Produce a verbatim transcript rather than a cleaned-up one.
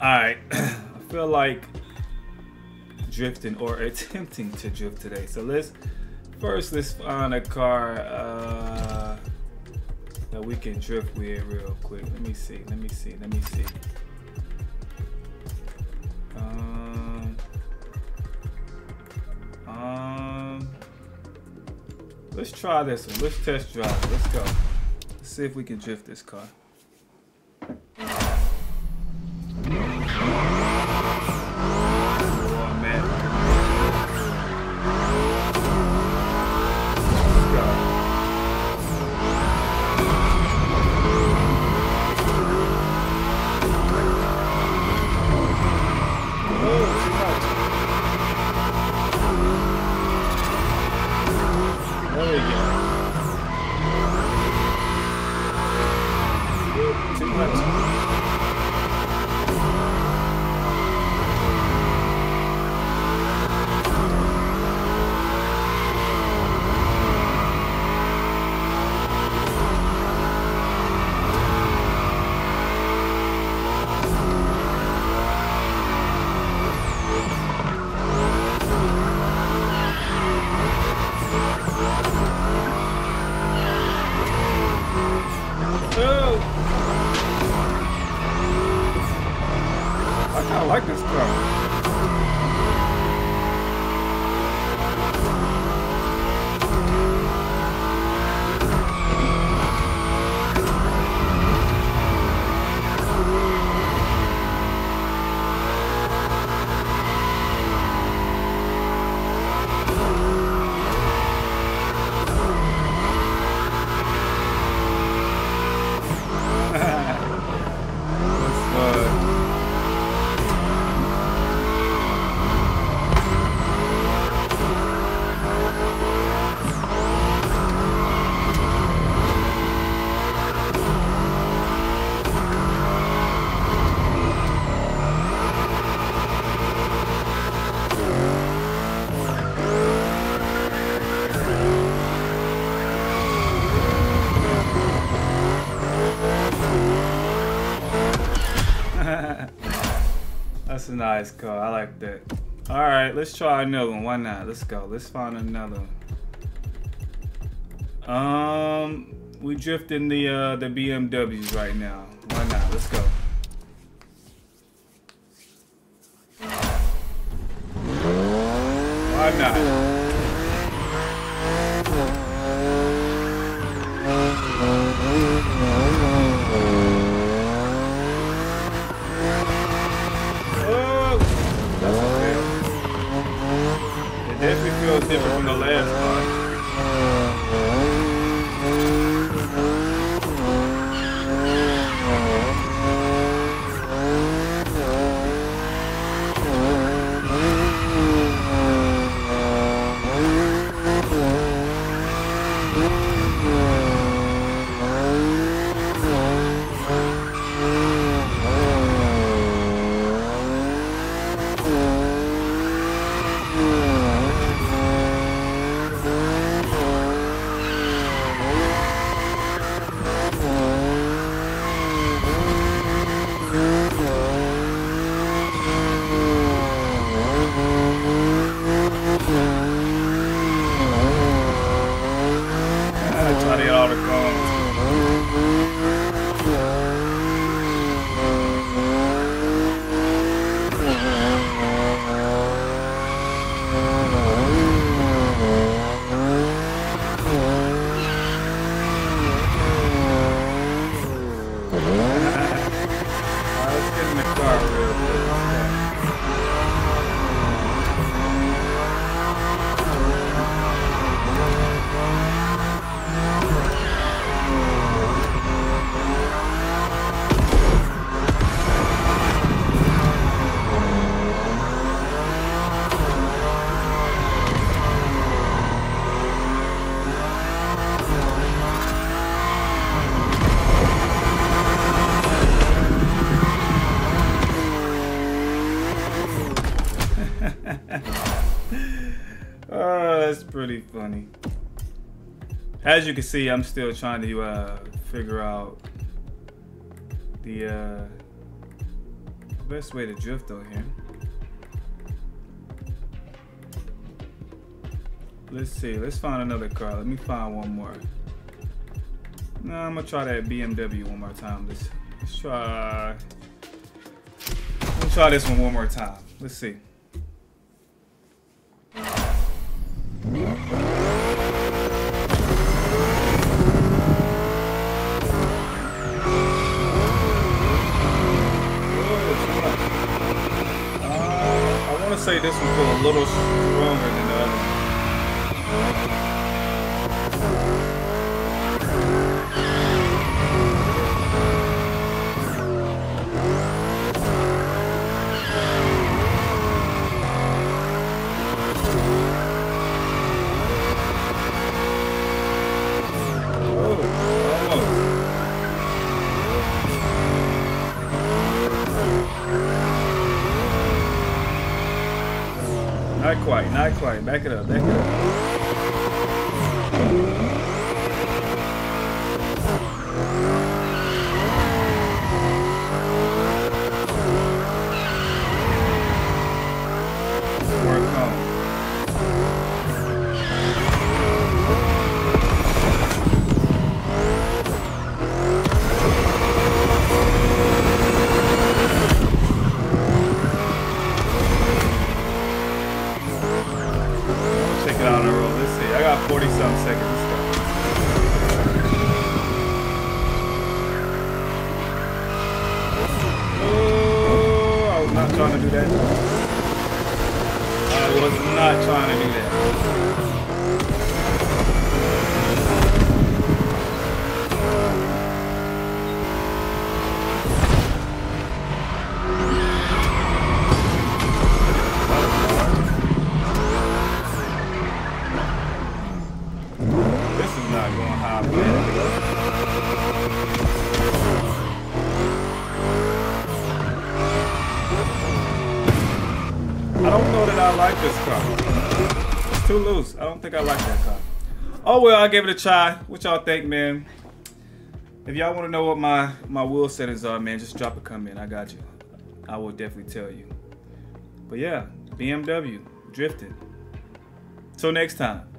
Alright, I feel like drifting or attempting to drift today. So let's first let's find a car uh, that we can drift with real quick. Let me see, let me see, let me see. Um, um, let's try this one. Let's test drive it. Let's go. Let's see if we can drift this car. I like this car. That's a nice car. I like that. All right, let's try another one. Why not? Let's go. Let's find another one. Um, we drifting the uh, the B M Ws right now. Why not? Let's go. Why not? Definitely feels different from the last one. Try to get all the cones. Let's get in the car real quick. Oh, that's pretty funny. As you can see, I'm still trying to uh, figure out the uh, Best way to drift on here. Let's see. Let's find another car. Let me find one more. No, I'm gonna try that B M W one more time. Let's, let's try. Let's try this one one more time. Let's see. Say this one feels a little stronger than the other one. Not quite, not quite. Back it up, back it up. Work home. forty some seconds. Let's go. Oh, I was not trying to do that. I was not trying to do that. I don't know that I like this car. It's too loose. I don't think I like that car. Oh well, I gave it a try. What y'all think, man? If y'all want to know what my my wheel settings are, man, just drop a comment. I got you. I will definitely tell you. But yeah, B M W drifting. Till next time.